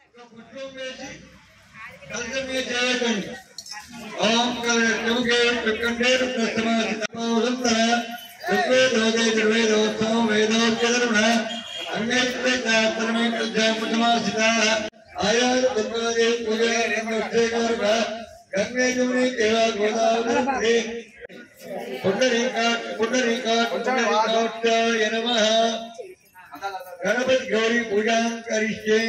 ओम कलयुगे कंठे प्रस्तमासितमोदंतर सुखे दोगे निर्वेदोत्सव वेदोच्चतरुण अन्यत्र शास्त्रमे कल्जामुतमासिता आयात दुर्गादे पूजे नमस्ते करग गंगे जमुने केवा गोदावरी पुंडरीकाक्षाय नमः गणपति गौरी पूजा करिष्ये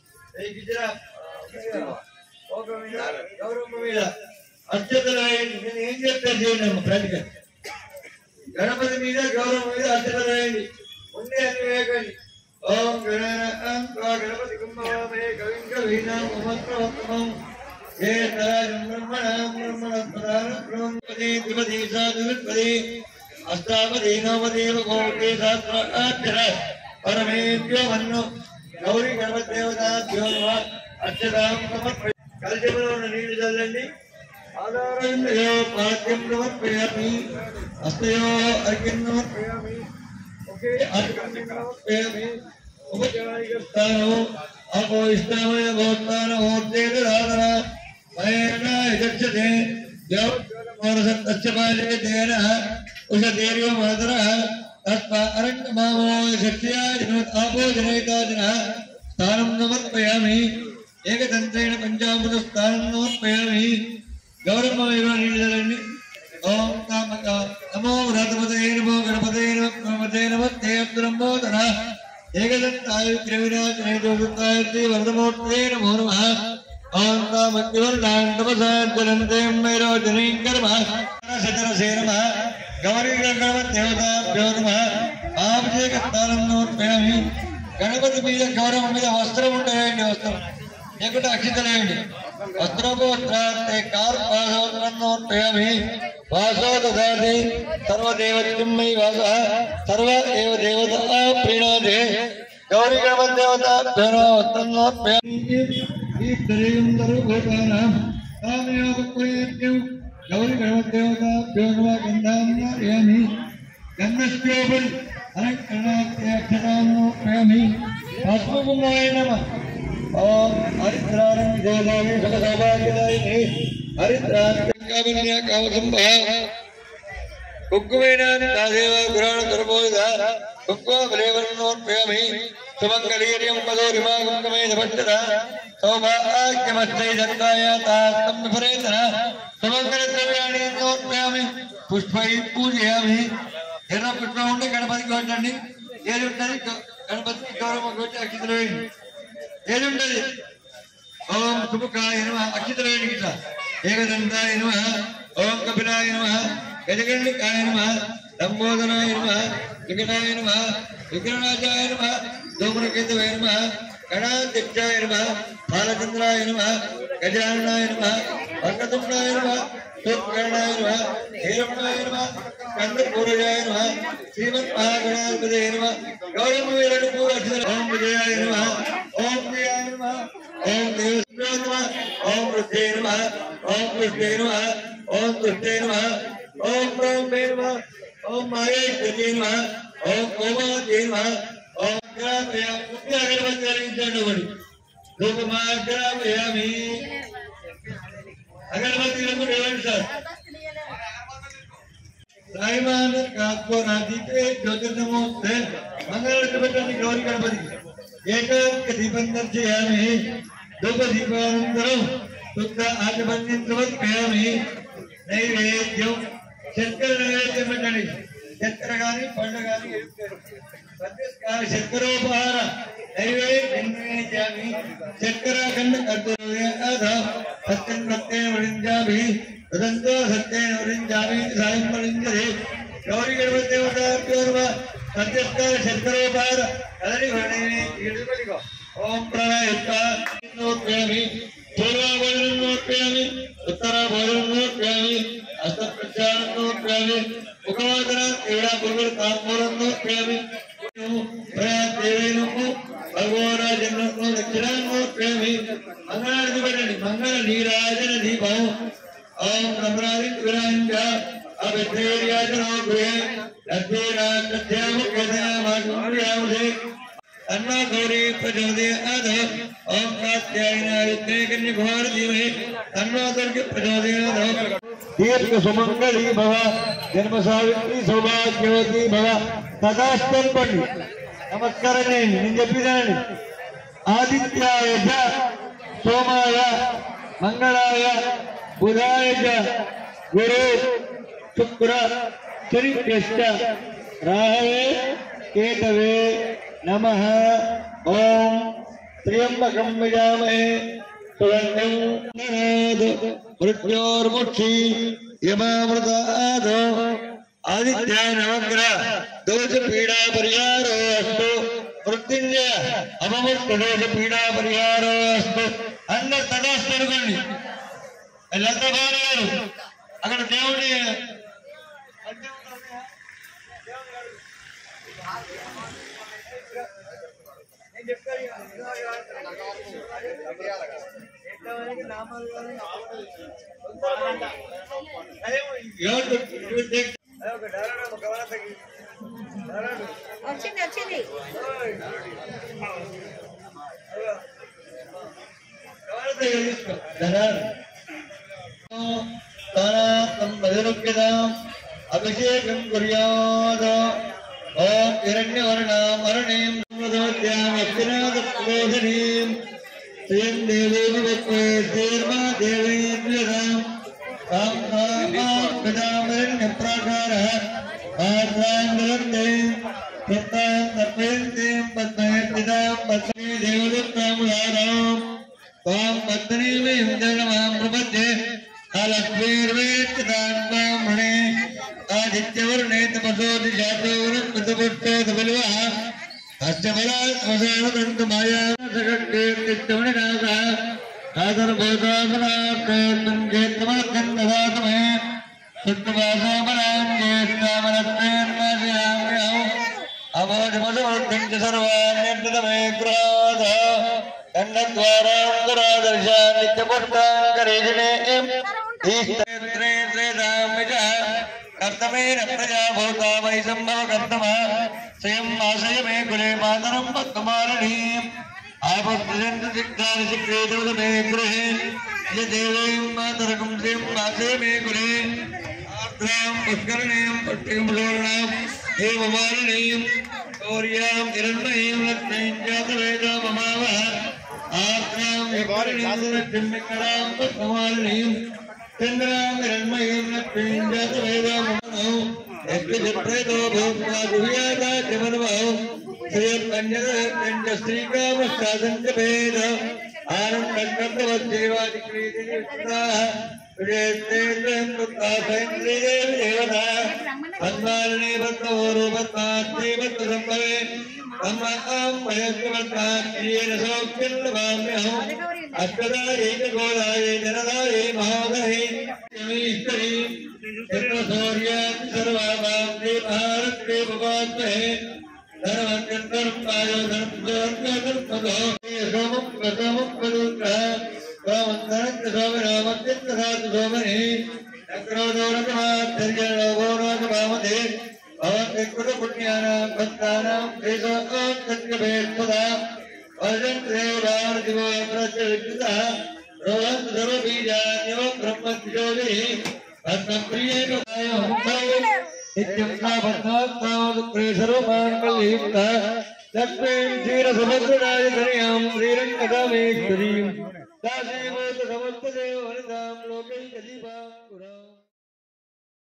गणपति मीद गौरव मीद अक्षतरायंడి ఉండే అన్ని వేగండి ఓం గణపతి కుంభవామే కవిం కవీనాం ఉపస్రవత్తమం ఏ తరాజం బ్రహ్మణాం ద్విపది సాధుపది అష్టాపది నవపది గోపతి సహస్రాక్షర పరమేభ్యో మన్ను గౌరీ గణపతి దేవతాభ్యో నమః అక్షతాం సమర్పయామి కలశంలో నీళ్లు చల్లండి ఆధారంలో పాద్యం సమర్పయామి హస్తయో అర్ఘ్యం సమర్పయామి ఓకే అర్ఘ్యం సమర్పయామి ఉపచారిక స్థానం అపోయిష్టమయ భూతాన మూర్తేరాధన మయేన యజక్షతే దేవోత్తరసత్తచ్చపాలేన ఉషదేర్యో మాతరః తస్మా అరంగమామో శక్త్యాయ ఆపోజనైతాదిన స్థానం సమర్పయామి ఏకదంత్రేణ పంచామృత స్థానం సమర్పయామి గౌరవమేవ నీళ్ళని ఓం నమో రథపతయే నమో గణపతయే నమో నమస్తే బ్రహ్మోదర ఏకదంతాయ విగ్రహవినాశనే దోషాయ శ్రీ వరదమూర్తయే నమో నమః ఓం తమగ్నివర్ణాంతమసాజ్జలంతే వైరోజనీం కర్మ శతరసే నమః గౌరీ గణపతి దేవతాభ్యో నమః అభిషేక స్థానం సమర్పయామి గణపతి మీద గౌరవం మీద వస్త్రం ఉంటాయండి వస్త్రం లేకుంటే అక్షితలేయండి వస్త్రోపవస్త్రాస్తే కార్పాసోదరం సమర్పయామి వాసో దదాతి సర్వదేవత్యమై వాస సర్వ ఏవ దేవత ప్రీణాదే గౌరీ గణపతి దేవతాభ్యో నమః వస్త్రం సమర్పయామి గౌరీ గణపతి దేవతాభ్యో నమః గంధాం ధారయామి గంధస్యోపరి అలంకరణాక్షతాం సమర్పయామి పద్మకుమారాయ నమః ఓం హరిద్రారం దేవామి సకసౌభాగ్యదాయిని హరిద్రాంకవన్య కవసంభ కుక్కుమేనాని దాదేవ గురాణ దుర్బోధ కుక్కుమలేవన్నోర్పయామి సుమంగళీర్యం పదోరిమా కుక్కమేన భట్టద సౌభాగ్యమస్తై దత్తాయ తాస్తం విపరేతన సుమంగళద్రవ్యాణి సమర్పయామి పుష్పై పూజయామి ఎర్ర పుష్పం ఉంటే గణపతికి కొట్టండి ఏది ఉంటుంది గణపతికి గౌరవం కొట్టి అక్షితలు వేయండి ఏది ఉంటుంది ఓం సుముఖాయ నమః అక్షితలు వేయండి ఇట్లా ఏకదంతాయ నమః ఓం కపిలాయ నమః గజగండికాయ నమః లంబోదరాయ నమః వికటాయ నమః విగ్రహరాజాయ నమః ధూమ్రకేతవే నమః గణాధ్యక్షాయ నమః బాలచంద్రాయ నమః గజాననాయ నమః వక్రతుండాయ నమః సూర్యకర్ణాయ నమః హేరమణాయ నమః కందపూరజాయ నమః శ్రీమన్మహాగణాధిపతయే నమః గౌరవమేలను పూర్వక్షర ఓం విజయాయ నమః ఓం ప్రియాయ నమః ఓం దేవస్య నమః ఓం వృద్ధే నమః ఓం కృష్ణే నమః ఓం దుష్టే నమః ఓం బ్రహ్మే నమః ఓం మాయేశ్వర్యే నమః ఓం కోమాదే నమః ఓం గ్రామయామి అగరబత్తి వెలిగించండి ఒకటి ధూపమాగ్రామయామి अगरबत्ती रखो रेवन सर साईमान काको नादीते ज्योतिर्नमोस्ते मंगल गणपति गौरी गणपति एक दीपं दर्शयामि धूप दीपानन्तरं शुद्ध आचमन्यं समर्पयामि नैवेद्यं शर्कर नैवेद्यं పెట్టండి శర్కర గాని పండు గాని ప్రతిష్కార శర్కరోపహార నైవేద్యం నైవేద్యామి శర్కర ఖండ కర్తవ్య అధ సత్యం సత్యేన వరింజామి తదంతో సత్యేన వరింజామి సాయం వరింజరే గౌరీ గణపతి దేవతాభ్యో నమః ప్రతిష్కార శర్కరోపహార కదలి నైవేద్యం ఓం ప్రణాయత్త నోత్యామి పూర్వాభోజనం నోత్యామి ఉత్తరాభోజనం నోత్యామి హస్తప్రక్షాళనం నోత్యామి ముఖవాదన క్రీడా పురుగు తాంబూలం నోత్యామి దేవేను భగవరాజను దక్షిణాం నోత్యామి మంగళారతి పెట్టండి మంగళ నీరాజన దీపం ఓం బ్రహ్మరాజి విరాంజ అభిధేర్యాజనో గృహే లబ్ధేరాజ్యాముఖ్యమాగుణ్యాముదే అన్న గౌరీ ప్రచోదయాద్ ओम कात्यायनाय कन्याकुमार धीमहि तन्नो दुर्गे प्रचोदयात् दीर्घ सुमंगली भव जन्म सावित्री सौभाग्यवती भव तदास्तंपण्डि नमस्कार నేను చెప్పినాను आदित्याय च सोमाय मंगलाय बुधाय च गुरु शुक्र शनिश्च राहवे केतवे नमः ओम त्र्यंबकं यजामहे सुगंधिं मृत्योर्मुक्षी यमामृतात् आदित्याय नवग्रह दोष पीड़ा परिहारो अस्तु मृत्युंजय अमृत दोष पीड़ा परिहारो अस्तु अन्न तदास्तु అనుకోండి లత భార్యలు అక్కడ దేవుడి వచ్చింది अभिषेकं कुर्यात् ओम हिरण्यवर्णाम् अरुणीं समृद्धवत्याम् अक्षरादक्रोधनीं श्रियं देवीं विवक्वे श्रीर्मा देवीं व्यधाम् तां पितामहिरण्यप्राकारः आद्राङ्गलन्दें प्रत्तां तर्पयन्तीं पद्मयर्चितां पद्मी देवदत्तामुदाराम् तां पद्मनीमीं जगमां प्रपद्ये अलक्ष्मीर्वेत्तां ब्राह्मणे आदित्यवर्णे तपसो दिशातोरं कृतपुष्टो तपल्वः अष्टफलात्मसानदन्तमाया सकट्केर्तिष्ठमणिनाथः आदरभूतासनार्थं चेत्तमस्कन्ददातमे सुट्टवासामनां ज्येष्ठामनत्रेन्मासिनाम्यहम् अमोजमसमर्थं च सर्वान्यर्ततमे गृहात् दण्डद्वारान्तरादर्शान् नित्यपुष्टाङ्करेजिने ईष्टे त्रेदामिजः कर्तमेन प्रजा भूता वै सम्भव कर्तमः स्वयं आशय मे कुले मातरं पद्ममालिनीम् आपस्तजन्तसिक्तानिशिक्रेतवद मे गृहे यदेवीं मातरकं श्रीं आशय मे कुले आर्द्रां पुष्करणीं पुष्टिं सुवर्णां हेममालिनीं गौर्यां हिरण्मयीं लक्ष्मीं जातवेदा ममावः आर्द्रां पुष्करणीं लक्ष्मीं विकरां पद्ममालिनीं चंद्रां हिरण्मयीं लक्ष्मीं जातवेदा ममावः यज्ञजप्रेतो भूत्वा गुह्याता जमनवः श्रीयत्कन्यः श्रीकामश्चादञ्चभेद आनन्दकर्तवद्देवादिक्रीतिनिष्ठाः विजयस्तेन्द्रं पुत्रासैन्द्रियदेवता पद्मालिनी पद्मवोरो पद्मात्री पद्मसम्भवे पद्मां भयस्वपद्मात्रीयेन सौख्यं लभाम्यहम् अष्टदायै च गोदायै जनदायै महादये ईश्वरी सर्वसौर्यात् सर्वाभां देवहारत्वे भवात्महे धर्मचन्द्रपायो धर्मचन्द्रपदो सोमं प्रथमं पदुग्रह वामन्तरञ्च सोमरामत्यन्तसात् सोमनि चक्रोदोरकमाद्धर्यणोगोरोकभामधे भवन्तिकृतपुण्यानां भक्तानां देशोत्सत्यभेत्पदा वजन्त्रेवार्दिवो प्रत्यविच्युतः रोहन्तु सर्वबीजान्यो ब्रह्मज्योतिः पद्मप्रियेण नित्यं साभद्रात्मावदुक्रे सर्वमाङ्गल्ययुक्तः लक्ष्मीं क्षीरसमुद्रराय धन्यां श्रीरङ्गदामेश्वरीं दासीभूतसमस्तदेववनितां लोकैकदीपां पुराम्